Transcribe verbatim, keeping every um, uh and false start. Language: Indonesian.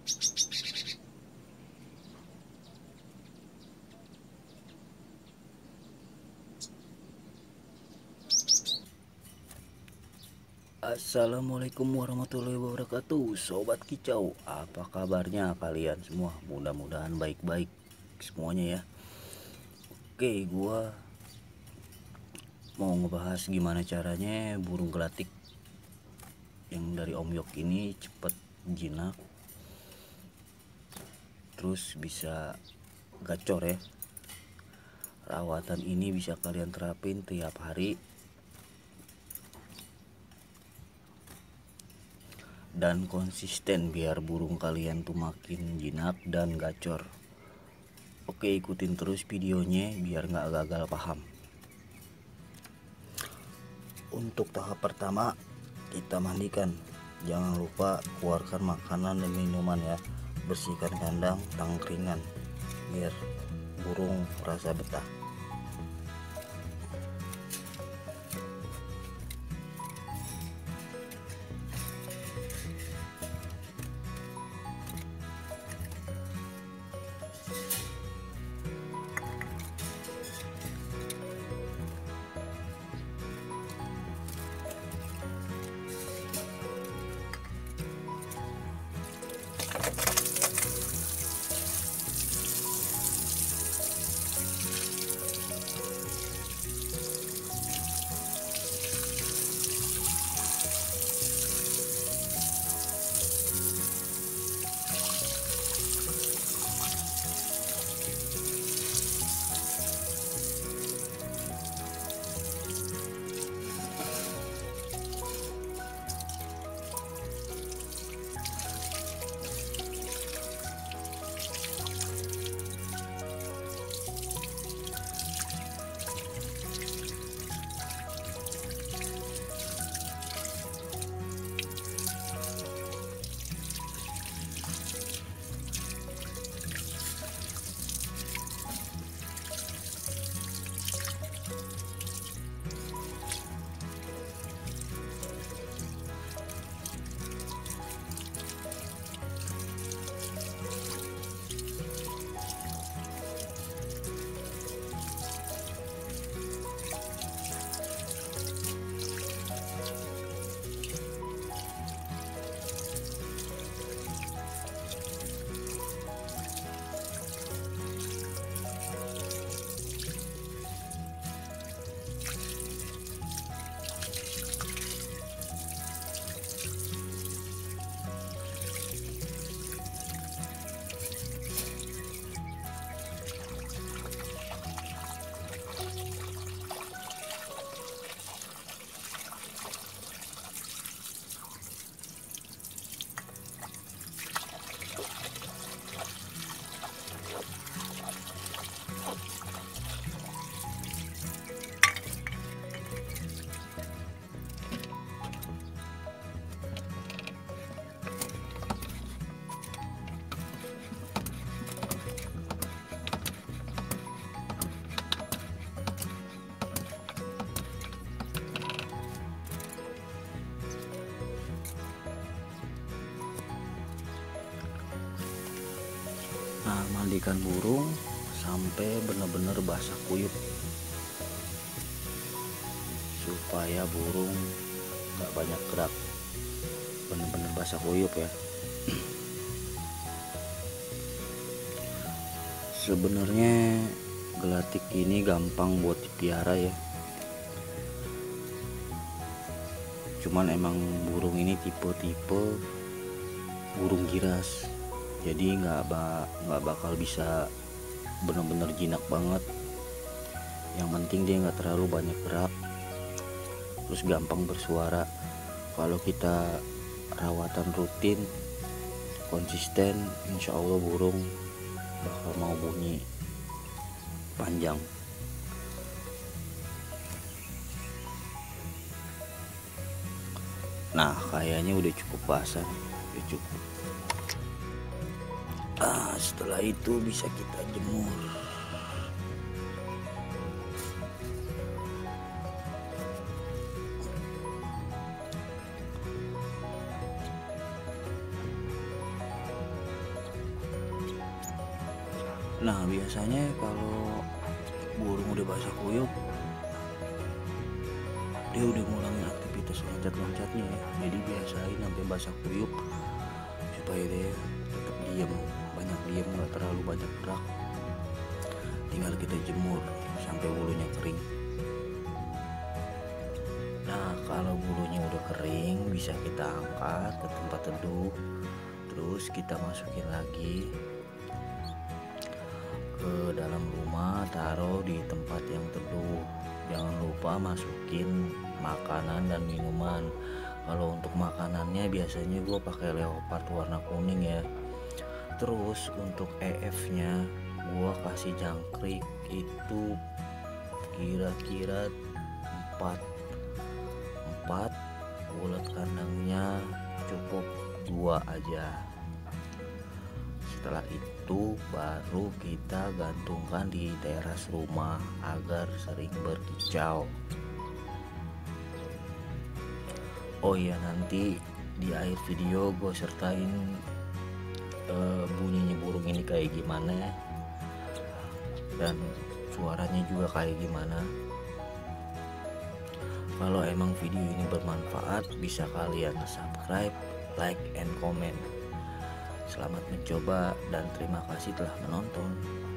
Assalamualaikum warahmatullahi wabarakatuh, Sobat Kicau. Apa kabarnya kalian semua? Mudah-mudahan baik-baik semuanya ya. Oke, gua mau ngebahas gimana caranya burung gelatik yang dari Om Yok ini cepet jinak, terus bisa gacor ya. Rawatan ini bisa kalian terapin tiap hari dan konsisten biar burung kalian tuh makin jinak dan gacor. Oke, ikutin terus videonya biar nggak gagal paham. Untuk tahap pertama, kita mandikan. Jangan lupa keluarkan makanan dan minuman ya. Bersihkan kandang tangkringan biar burung merasa betah. Nah, mandikan burung sampai benar-benar basah kuyup supaya burung nggak banyak gerak, benar-benar basah kuyup ya. Sebenarnya gelatik ini gampang buat dipiara ya, cuman emang burung ini tipe-tipe burung giras, jadi nggak ba nggak bakal bisa bener-bener jinak banget. Yang penting dia nggak terlalu banyak gerak, terus gampang bersuara. Kalau kita rawatan rutin konsisten, insya Allah burung bakal mau bunyi panjang. Nah, kayaknya udah cukup basah, udah cukup. Ah, setelah itu bisa kita jemur. Nah biasanya kalau burung udah basah kuyup, dia udah ngulangin aktivitas loncat-loncatnya ya. Jadi biasain sampai basah kuyup supaya dia tetap diem, banyak diem, nggak terlalu banyak gerak. Tinggal kita jemur sampai bulunya kering. Nah kalau bulunya udah kering, bisa kita angkat ke tempat teduh, terus kita masukin lagi ke dalam rumah, taruh di tempat yang teduh. Jangan lupa masukin makanan dan minuman. Kalau untuk makanannya biasanya gue pakai leopard warna kuning ya. Terus untuk E F nya gue kasih jangkrik itu kira-kira empat empat, ulat kandangnya cukup dua aja. Setelah itu baru kita gantungkan di teras rumah agar sering berkicau. Oh iya, nanti di akhir video gue sertain uh, bunyinya burung ini kayak gimana ya, dan suaranya juga kayak gimana. Kalau emang video ini bermanfaat, bisa kalian subscribe, like, and comment. Selamat mencoba dan terima kasih telah menonton.